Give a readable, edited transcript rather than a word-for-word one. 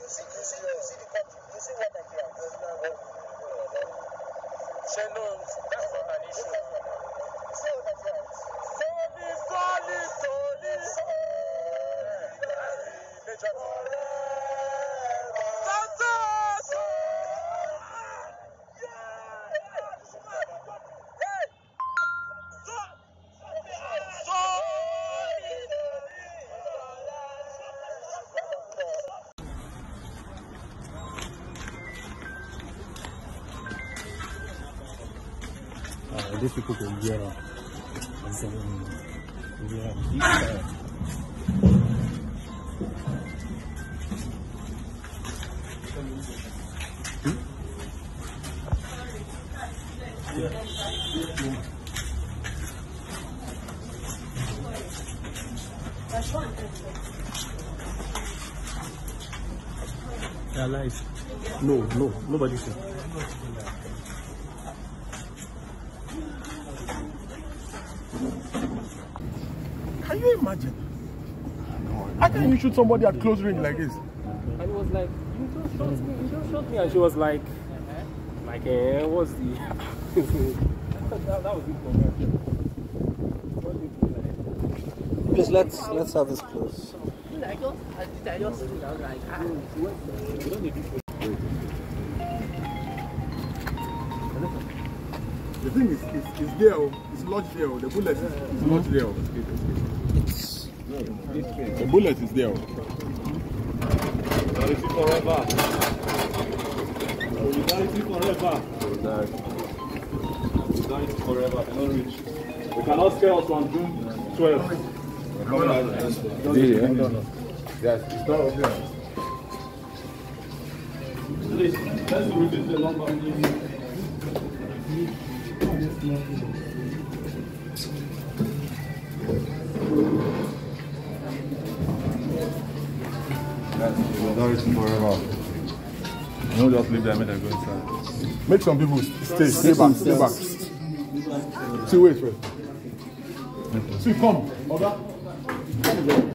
see the country. You see what Nigeria is. That's not an issue. See what Nigeria is. These people can hear us. They're alive. No, nobody's here. Can you imagine? How can you shoot somebody at close range like this? And he was like, you don't shot me. And she was like, what's the... that was it for me. Please, let's have this close. I just stood out like, The thing is, it's there, it's lodged there, the bullet is lodged there. The bullet is there. Solidarity forever. Solidarity forever. Solidarity forever. We don't reach. We cannot scare us on June 12th. Yes, it's not obvious. Please, let's reduce the number. Solidarity forever. Don't just leave them and go inside. Make some people stay back. See, wait. See, come, order.